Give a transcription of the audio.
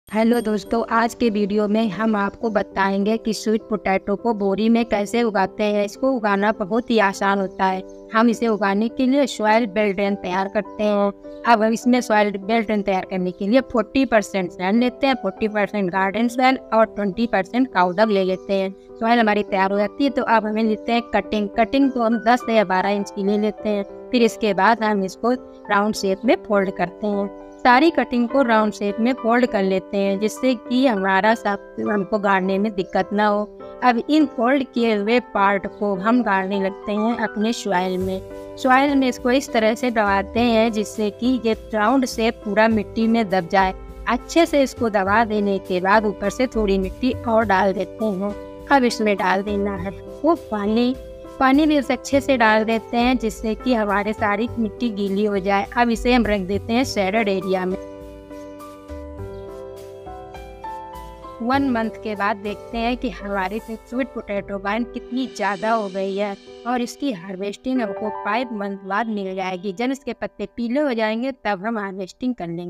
Hello दोस्तों, आज के वीडियो में हम आपको बताएंगे कि स्वीट पोटैटो को बोरी में कैसे उगाते हैं। इसको उगाना बहुत ही आसान होता है। हम इसे उगाने के लिए सॉइल बेड ड्रेन तैयार करते हैं। अब हम इसमें सॉइल बेड ड्रेन तैयार करने के लिए 40% सैंड लेते हैं, 40% गार्डन सॉइल और 20% काउडंग ले लेते हैं। सॉइल हमारी तैयार हो जाती है तो अब हमें लेते हैं कटिंग तो हम 10 या 12 इंच की ले लेते हैं। फिर इसके बाद हम इसको राउंड शेप में फोल्ड करते हैं। सारी कटिंग को राउंड शेप में फोल्ड कर लेते हैं जिससे कि हमारा हमको गाड़ने में दिक्कत ना हो। अब इन फोल्ड किए हुए पार्ट को हम गाड़ने लगते हैं अपने सॉइल में। सॉइल में इसको इस तरह से दबाते हैं जिससे कि ये राउंड शेप पूरा मिट्टी में दब जाए। अच्छे से इसको दबा देने के बाद ऊपर से थोड़ी मिट्टी और डाल देते हैं। अब इसमें डाल देना है वो पानी भी इसे अच्छे से डाल देते हैं जिससे कि हमारे सारी मिट्टी गीली हो जाए। अब इसे हम रख देते हैं शेडेड एरिया में। 1 मंथ के बाद देखते हैं कि हमारी स्वीट पोटैटो वाइन कितनी ज़्यादा हो गई है और इसकी हार्वेस्टिंग हमको 5 मंथ बाद मिल जाएगी। जब इसके पत्ते पीले हो जाएंगे तब हम हार्वेस्टिंग कर लेंगे।